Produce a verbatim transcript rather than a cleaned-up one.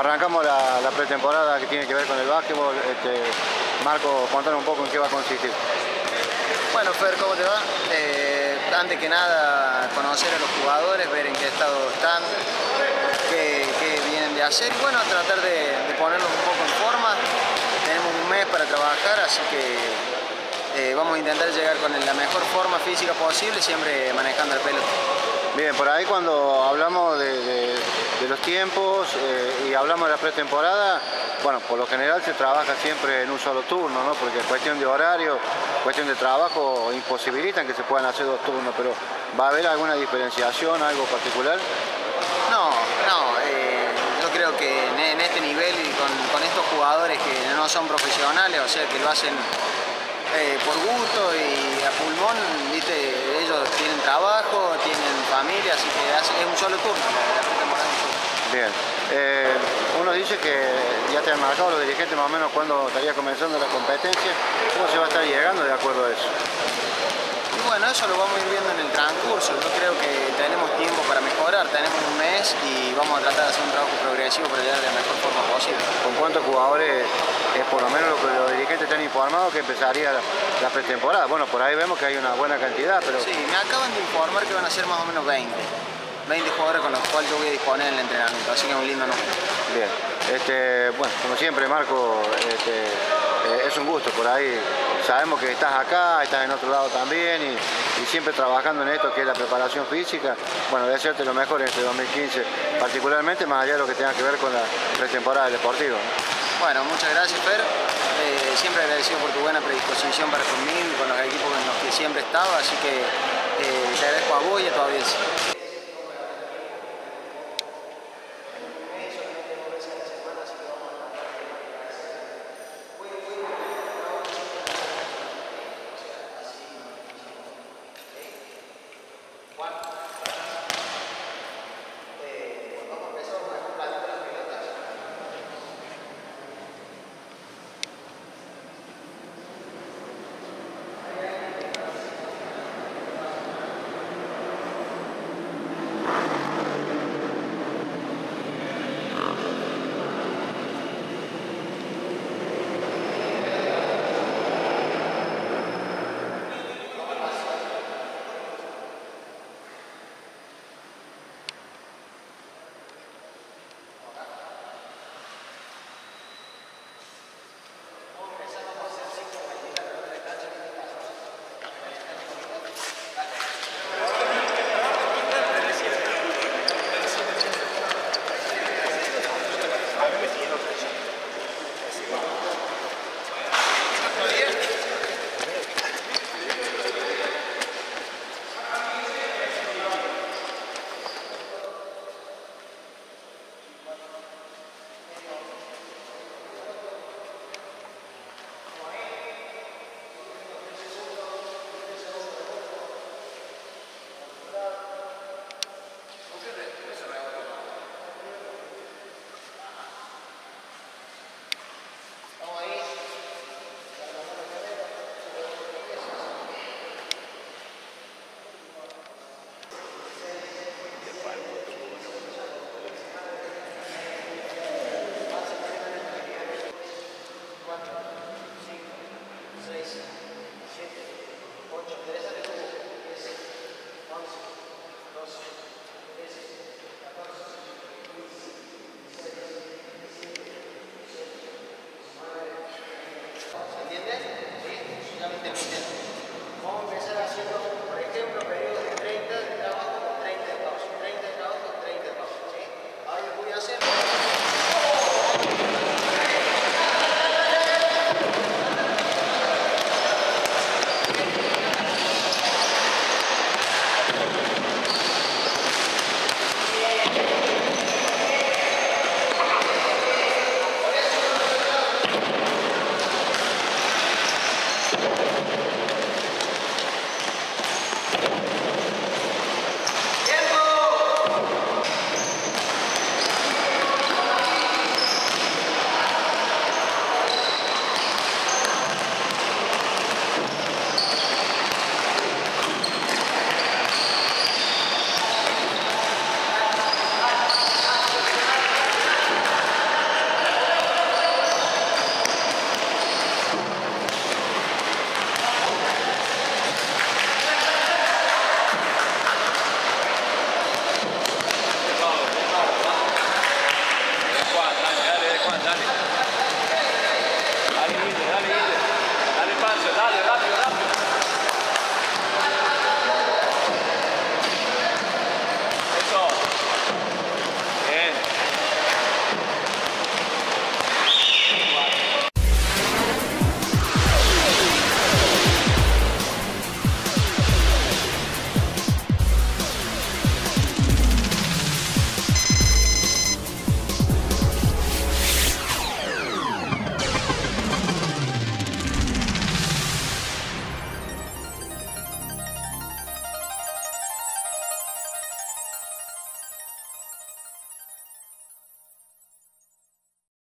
arrancamos la, la pretemporada que tiene que ver con el básquetbol. Este, Marco, contanos un poco en qué va a consistir. Bueno, Fer, ¿cómo te va? Eh, antes que nada, conocer a los jugadores, ver en qué estado están, qué, qué vienen de hacer y bueno, tratar de, de ponerlos un poco en forma. Tenemos un mes para trabajar, así que eh, vamos a intentar llegar con la mejor forma física posible, siempre manejando el pelota. Bien, por ahí cuando hablamos de, de, de los tiempos eh, y hablamos de la pretemporada, bueno, por lo general se trabaja siempre en un solo turno, ¿no? Porque cuestión de horario, cuestión de trabajo, imposibilitan que se puedan hacer dos turnos, pero ¿va a haber alguna diferenciación, algo particular? No, no, eh, yo creo que en, en este nivel y con, con estos jugadores que no son profesionales, o sea, que lo hacen Eh, por gusto y a pulmón, ¿viste? Ellos tienen trabajo, tienen familia, así que es un solo turno, la pretemporada es un solo. Bien, eh, uno dice que ya te han marcado los dirigentes más o menos cuando estaría comenzando la competencia. ¿Cómo se va a estar llegando de acuerdo a eso? Y bueno, eso lo vamos a ir viendo en el transcurso. Yo creo que tenemos tiempo para mejorar, tenemos un mes y vamos a tratar de hacer un trabajo progresivo para llegar de la mejor forma posible. ¿Con cuántos jugadores es por lo menos lo que los dirigentes te han informado que empezaría la, la pretemporada? Bueno, por ahí vemos que hay una buena cantidad, pero... Sí, me acaban de informar que van a ser más o menos veinte. veinte jugadores con los cuales yo voy a disponer en el entrenamiento, así que es un lindo número. Bien, este, bueno, como siempre, Marco, este, eh, es un gusto por ahí. Sabemos que estás acá, estás en otro lado también y, y siempre trabajando en esto que es la preparación física. Bueno, desearte lo mejor en este dos mil quince, particularmente más allá de lo que tenga que ver con la pretemporada del Deportivo. Bueno, muchas gracias, Fer. Eh, siempre agradecido por tu buena predisposición para conmigo y con los equipos en los que siempre he estado, así que eh, te agradezco a vos y a tu audiencia. ocho, interesante, diez, once, doce.